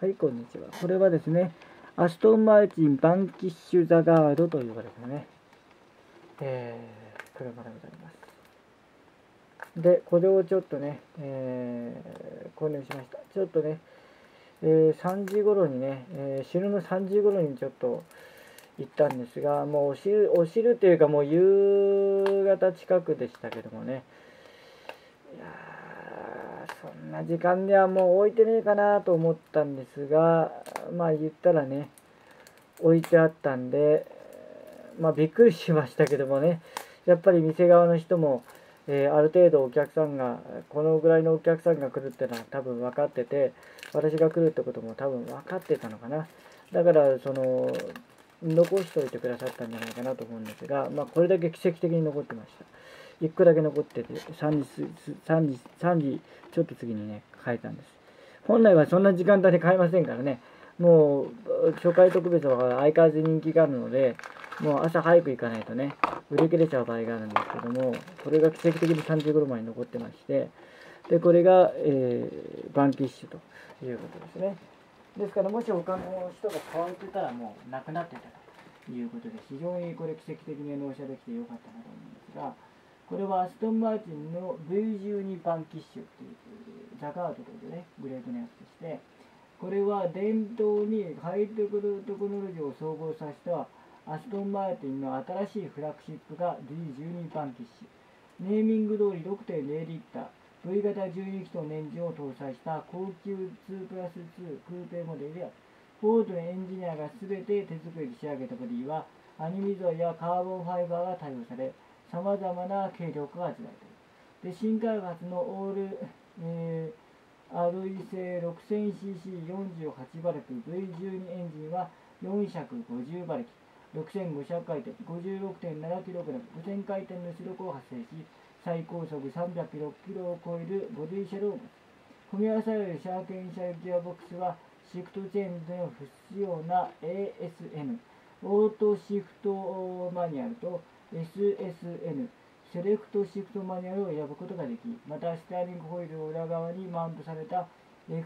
はい、こんにちは。これはですね、アストンマーチンバンキッシュザガードというですね、車でございます。で、これをちょっとね、購入しました。ちょっとね、3時頃にね、昼の3時頃にちょっと行ったんですが、もうお昼というかもう夕方近くでしたけどもね、いやそんな時間にはもう置いてねえかなと思ったんですが、まあ言ったらね、置いてあったんで、まあびっくりしましたけどもね、やっぱり店側の人も、ある程度お客さんが、このぐらいのお客さんが来るってのは多分分かってて、私が来るってことも多分分かってたのかな。だから、残しておいてくださったんじゃないかなと思うんですが、まあこれだけ奇跡的に残ってました。1個だけ残ってて、3時ちょっと次にね、変えたんです。本来はそんな時間帯で買えませんからね、もう初回特別は相変わらず人気があるので、もう朝早く行かないとね、売り切れちゃう場合があるんですけども、これが奇跡的に3時頃まで残ってまして、で、これが、バンキッシュということですね。ですから、もし他の人が買われてたらもうなくなってたということで、非常にこれ奇跡的に納車できてよかったなと思うんですが、これはアストンマーチンの V12 バンキッシュっていうザガードというね、グレードのやつでして、これは伝統にハイテクノロジーを総合させたアストンマーティンの新しいフラッグシップが D12 バンキッシュ。ネーミング通り 6.0 リッター、V 型12気筒のエンジンを搭載した高級 2+2 クーペモデルである。フォードのエンジニアが全て手作りで仕上げたボディは、アニミ材やカーボンファイバーが対応され、さまざまな軽量化が味わえている。で、新開発のオール、アルイ製 6000cc48 馬力 V12 エンジンは450馬力、6500回転、56.7kg、5000回転の出力を発生し、最高速306キロを超えるボディシェルを持つ。組み合わされるシャーケンシャルギアボックスは、シフトチェーンでの不必要な ASN、オートシフトマニュアルと SSN、セレクトシフトマニュアルを選ぶことができ、またステアリングホイールを裏側にマウントされた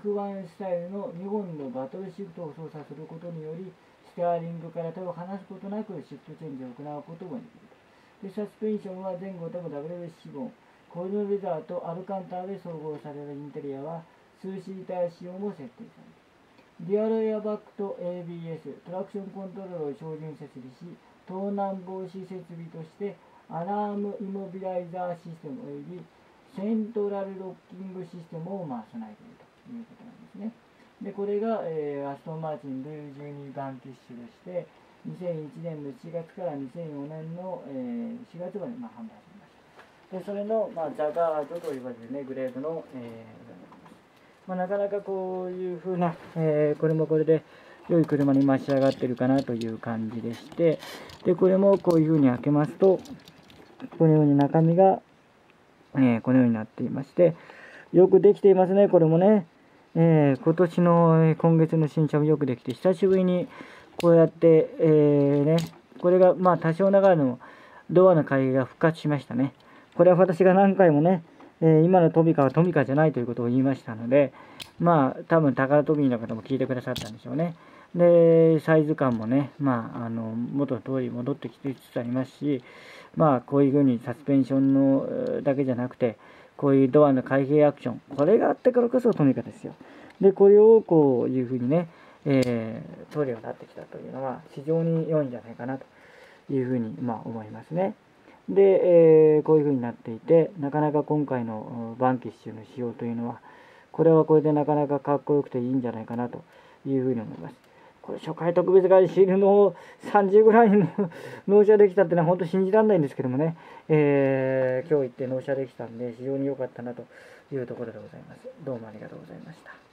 F1 スタイルの2本のバトルシフトを操作することにより、ステアリングから手を離すことなくシフトチェンジを行うことができる。で、サスペンションは前後とも WS シボン、コイルレザーとアルカンタラで総合されるインテリアは2シーター仕様も設定される。デュアルエアバッグと ABS、トラクションコントロールを標準設備し、盗難防止設備としてアラームイモビライザーシステムおよびセントラルロッキングシステムを備えているということなんですね。で、これが、アストンマーチン V12 バンキッシュでして、2001年の7月から2004年の、4月まで、販売されました。で、それの、ザガードと呼ばれるね、グレードの、なかなかこういう風な、これもこれで良い車に仕上がってるかなという感じでして、で、これもこういう風に開けますと、このように中身が、このようになっていまして、よくできていますね、これもね。今年の、今月の新車もよくできて、久しぶりにこうやって、これが多少ながらのドアの開閉が復活しましたね。これは私が何回もね、今のトミカはトミカじゃないということを言いましたので、多分タカラトミーの方も聞いてくださったんでしょうね。で、サイズ感もね、元の通り戻ってきてつつありますし、こういうふうにサスペンションのだけじゃなくて、こういうドアの開閉アクション、これがあってからこそトミカですよ。で、これをこういうふうにね、通るようになってきたというのは非常に良いんじゃないかなというふうに思いますね。で、こういうふうになっていて、なかなか今回のバンキッシュの仕様というのは、これはこれでなかなかかっこよくていいんじゃないかなというふうに思います。これ初回特別会シールの30ぐらいの納車できたっていうのは本当信じられないんですけどもね、今日行って納車できたんで非常に良かったなというところでございます。どうもありがとうございました。